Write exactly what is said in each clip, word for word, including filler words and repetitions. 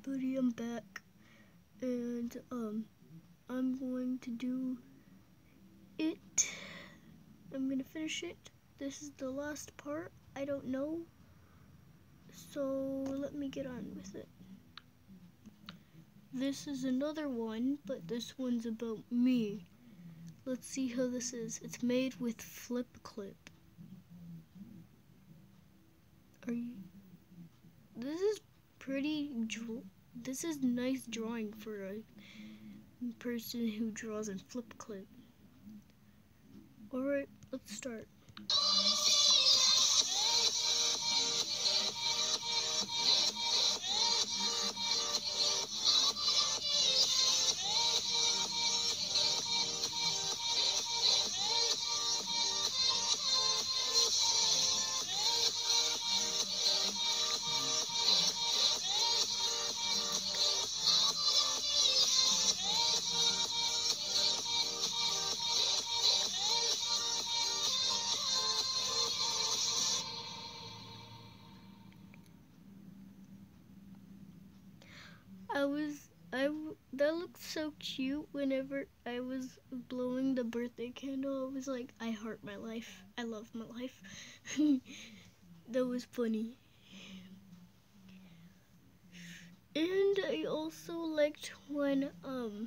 everybody, I'm back, and um, I'm going to do it. I'm gonna finish it. This is the last part. I don't know, so let me get on with it. This is another one, but this one's about me. Let's see how this is. It's made with flip clip. Are you? This is pretty. This is nice drawing for a person who draws in flip clip. Alright, let's start. I was, I, that looked so cute whenever I was blowing the birthday candle. I was like, I heart my life. I love my life. That was funny. And I also liked when, um,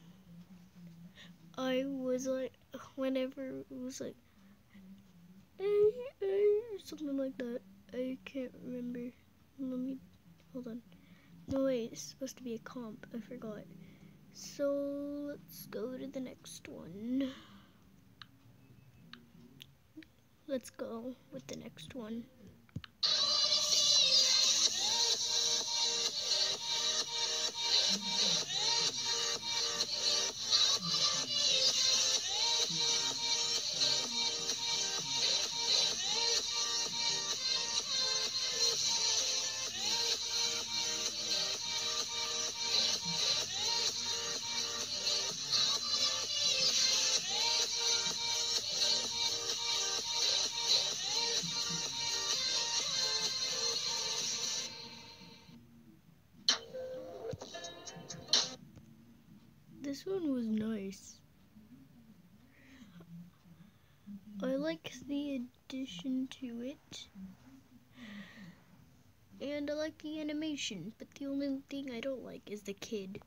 I was like, whenever it was like, hey, hey, something like that. I can't remember. Let me, hold on. No, wait, it's supposed to be a comp. I forgot. So, let's go to the next one. Let's go with the next one. This one was nice. I like the addition to it. And I like the animation, but the only thing I don't like is the kid.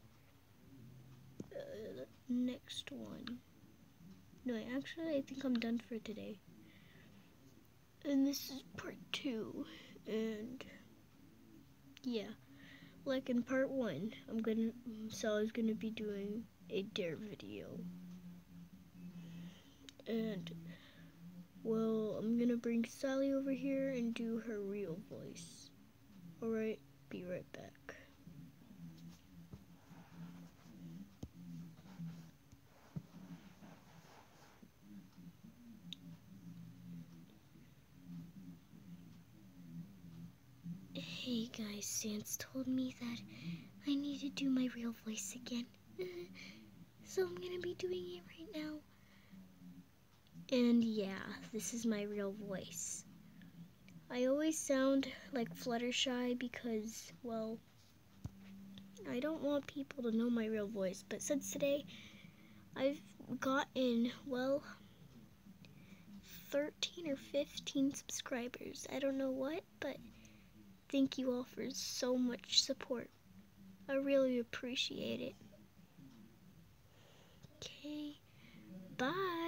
Uh, next one. No, actually, I think I'm done for today. And this is part two. And yeah, like in part one, I'm gonna, Sally's gonna be doing a dare video. And well, I'm gonna bring Sally over here and do her real voice. Alright, be right back. Hey guys, Sans told me that I need to do my real voice again. So I'm gonna be doing it right now. And yeah, this is my real voice. I always sound like Fluttershy because, well, I don't want people to know my real voice. But since today, I've gotten, well, thirteen or fifteen subscribers. I don't know what, but thank you all for so much support. I really appreciate it. Okay, bye.